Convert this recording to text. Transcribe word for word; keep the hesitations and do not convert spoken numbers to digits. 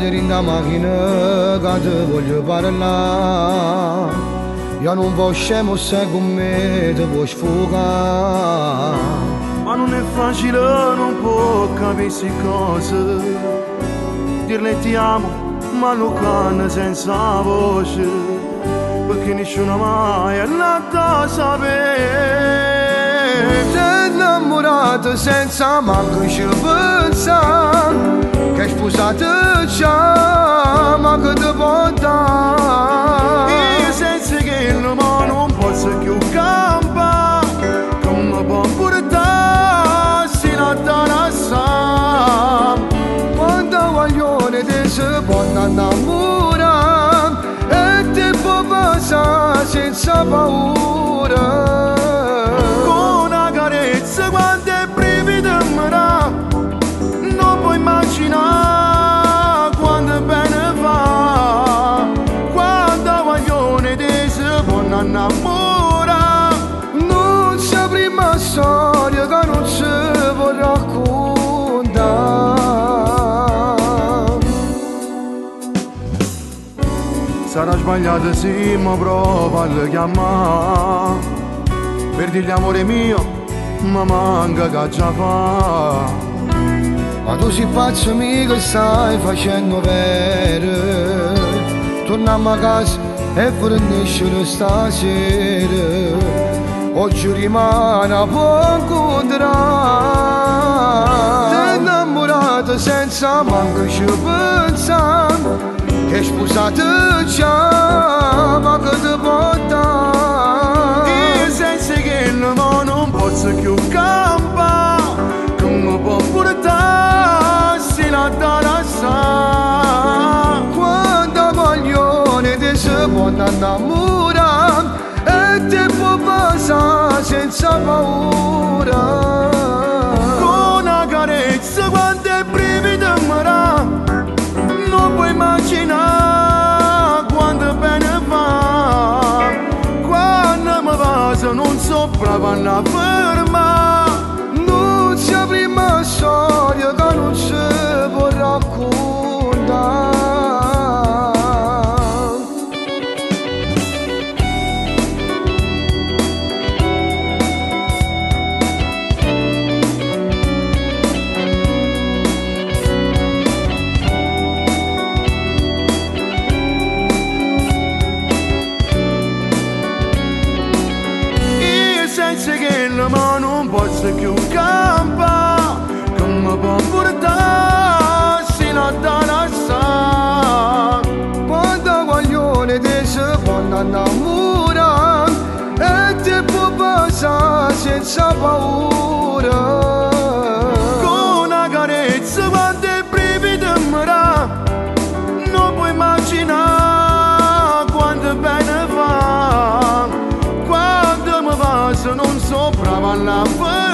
sedere in da macchina che ti voglio parlare. Io non posso scemo se con me ti puoi sfogare. Ma non è facile, non può capire cose. Dirle ti amo, ma non canna senza voce, perché nessuno mai è nato a sapere. Sei innamorato senza manco ci pensare, che hai sposato già, ma che ti può dare? Io senza che il nome non posso più campare, come può portare sino a Tarassam. Quando guaglione ti si può innamorare e ti può passare senza paura. Con una carezza quando è brivida mi dà, non puoi immaginare quando bene fa. Quando guaglione ti si può innamorare, Non c'è prima storia che non si può raccontare. sarà sbagliato sì, ma prova a chiamare per dirgli amore mio, ma manca che già fa. Ma tu sei pazzo mica stai facendo vero. Torniamo a casa e forniscere stasera. Oggi rimane a poco incontrare. Sei innamorato senza manco ci pensare, che hai sposato già, ma che ti può dare? Io senza che il nome non posso più campare, come può portare sino a Tarassà. Quando voglione ti si può innamorare e ti può passare senza paura. Con una carezza quando è brivida mi dà, non puoi immaginare quando bene fa. Quando mi passa non so brava a fermare. Non c'è prima storia che non si può raccontare. Senza che il nome non posso più campare, come può portare sino a Tarassà. Quando voglione ti si può innamorare e ti può passare senza paura. Con una carezza quando è brivida mi dà, non puoi immaginare quando bene fa. Quando mi passa non so brava a